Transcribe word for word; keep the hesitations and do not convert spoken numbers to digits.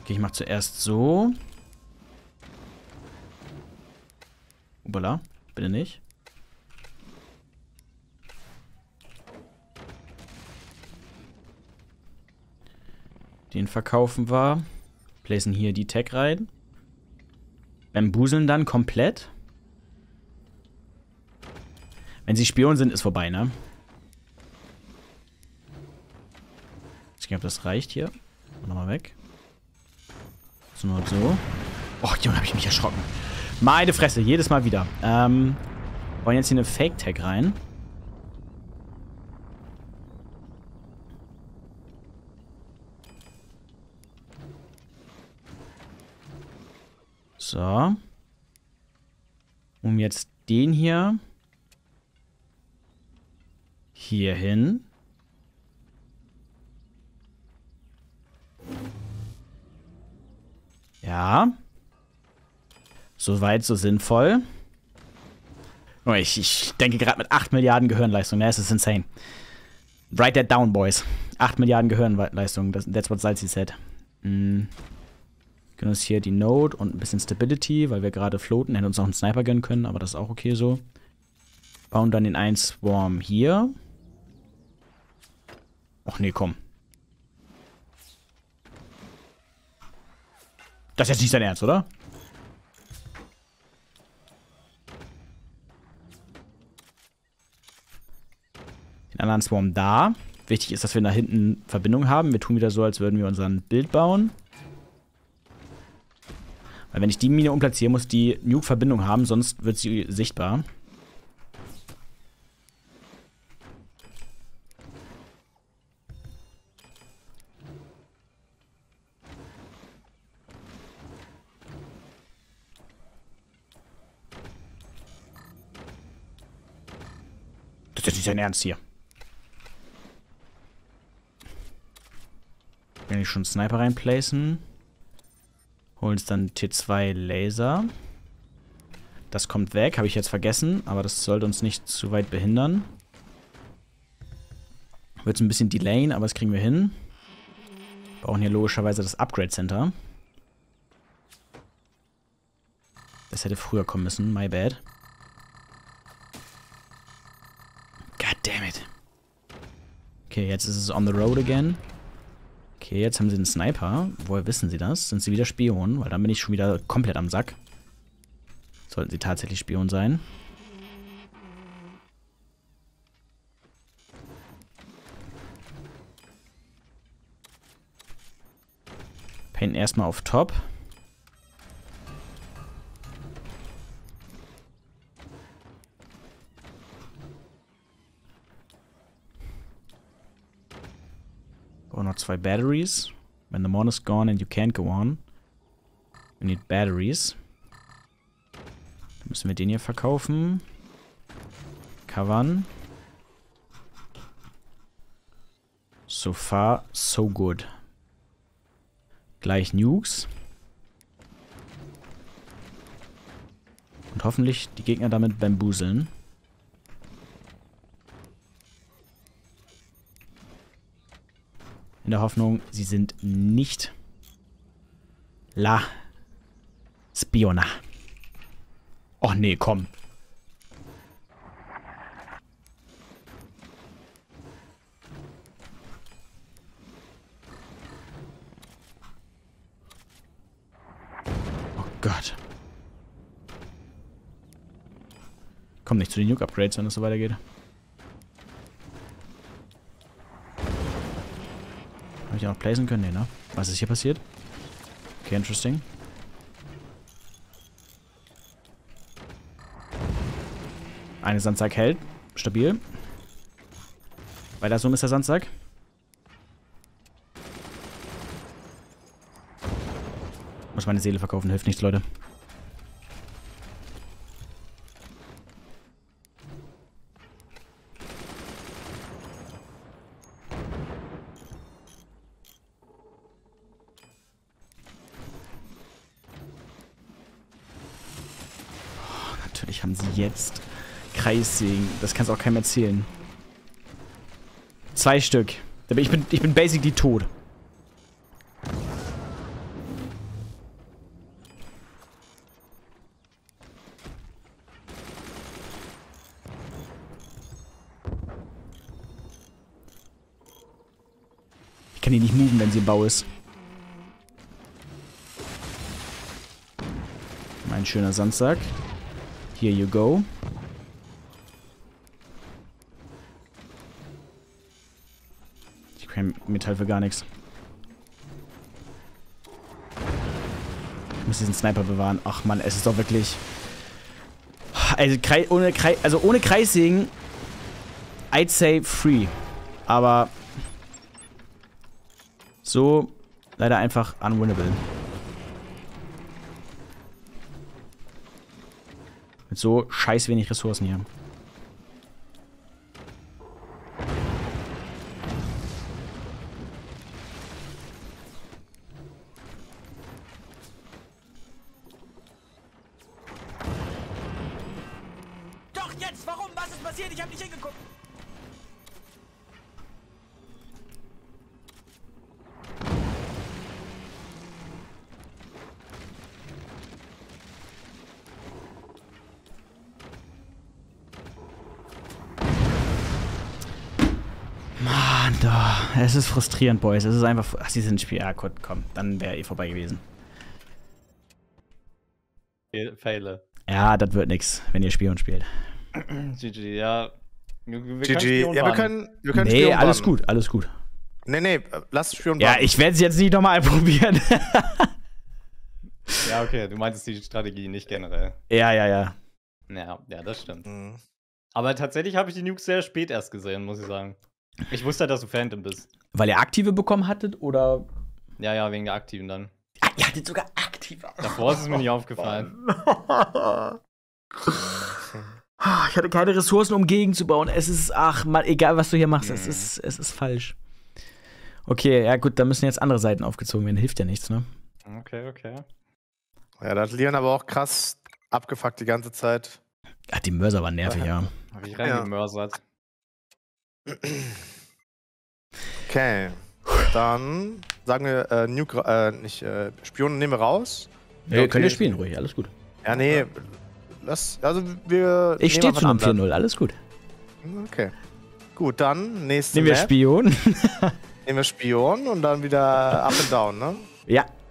Okay, ich mach zuerst so. Ubala, bitte nicht. Den verkaufen wir. Placen hier die Tech rein. Bambuseln dann komplett. Wenn sie Spion sind, ist vorbei, ne? Ich weiß nicht, ob das reicht hier. Nochmal weg. So, nur so. Oh, Junge, habe ich mich erschrocken. Meine Fresse, jedes Mal wieder. Ähm, wollen jetzt hier eine Fake-Tag rein. So. Um jetzt den hier hier hin. Ja. Soweit, so sinnvoll. Oh, ich, ich denke gerade mit acht Milliarden Gehirnleistung. Ne, das ist insane. Write that down, boys. acht Milliarden Gehirnleistung. Das, that's what Salzi said. Hm. Wir können uns hier die Node und ein bisschen Stability, weil wir gerade floaten. Hätten uns noch einen Sniper gönnen können, aber das ist auch okay so. Bauen dann den einen Swarm hier. Och nee, komm. Das ist jetzt nicht dein Ernst, oder? Den anderen Swarm da. Wichtig ist, dass wir da hinten Verbindung haben. Wir tun wieder so, als würden wir unseren Bild bauen. Weil wenn ich die Mine umplatziere, muss die Nuke Verbindung haben, sonst wird sie sichtbar. Das ist nicht dein Ernst hier. Wenn ich schon Sniper reinplacen. Holen uns dann T zwei Laser. Das kommt weg, habe ich jetzt vergessen, aber das sollte uns nicht zu weit behindern. Wird es ein bisschen delayen, aber das kriegen wir hin. Wir brauchen hier logischerweise das Upgrade Center. Das hätte früher kommen müssen, my bad. God damn it. Okay, jetzt ist es on the road again. Okay, jetzt haben sie einen Sniper. Woher wissen sie das? Sind sie wieder Spion? Weil dann bin ich schon wieder komplett am Sack. Sollten sie tatsächlich Spion sein. Painten erstmal auf Top. Oh, noch zwei Batteries. When the mon is gone and you can't go on. We need batteries. Dann müssen wir den hier verkaufen. Covern. So far, so good. Gleich Nukes. Und hoffentlich die Gegner damit bambuseln. In der Hoffnung, sie sind nicht La Spiona. Och nee, komm. Oh Gott. Komm nicht zu den Nuke-Upgrades, wenn es so weitergeht. Habe ich auch noch placen können? Nee, ne? Was ist hier passiert? Okay, interesting. Eine Sandsack hält. Stabil. Weiter so, Mister Sandsack. Muss meine Seele verkaufen, hilft nichts, Leute. Natürlich haben sie jetzt Kreissägen. Das kannst du auch keinem erzählen. Zwei Stück. Ich bin, ich bin basically tot. kann die nicht moven, wenn sie im Bau ist. Mein schöner Sandsack. Here you go. Ich kann Metall für gar nichts. Ich muss diesen Sniper bewahren. Ach man, es ist doch wirklich... Also ohne, Kreis, also ohne Kreissägen, I'd say free. Aber so leider einfach unwinnable. Mit so scheiß wenig Ressourcen hier. Doch jetzt, warum? Was ist passiert? Ich hab nicht hingeguckt. Mann, da. Es ist frustrierend, Boys. Es ist einfach... Ach, sie sind ein Spiel. Ja, gut, komm. Dann wäre eh vorbei gewesen. Faile. Ja, das wird nix, wenn ihr Spion spielt. G G, ja. Wir, wir G G, ja, wir können, wir können Nee, Spion alles bannen. gut, alles gut. Nee, nee, lass Spion Ja, bannen. ich werde es jetzt nicht nochmal probieren. Ja, okay, du meintest die Strategie, nicht generell. Ja, ja, ja. Ja, ja, das stimmt. Mhm. Aber tatsächlich habe ich die Nukes sehr spät erst gesehen, muss ich sagen. Ich wusste halt, dass du Phantom bist. Weil ihr aktive bekommen hattet, oder? Ja, ja, wegen der Aktiven dann. Ah, ihr hattet sogar aktive. Davor ist es mir nicht aufgefallen. Ich hatte keine Ressourcen, um gegenzubauen. Es ist, ach man, egal was du hier machst, es Mhm. ist, es ist falsch. Okay, ja gut, da müssen jetzt andere Seiten aufgezogen werden. Hilft ja nichts, ne? Okay, okay. Ja, da hat Leon aber auch krass abgefuckt die ganze Zeit. Ach, die Mörser waren nervig, ja. Hab ich reingemörsert. Okay. Dann sagen wir, äh, Nuke, äh, nicht, äh, Spion nehmen wir raus. Ja, Okay. könnt ihr spielen, ruhig, alles gut. Ja, nee, lass, also wir Ich nehmen stehe einfach zu einem einen vier anderen. null, alles gut. Okay. Gut, dann nächste Nehmen wir Map. Spion. Nehmen wir Spion und dann wieder up and down, ne? Ja.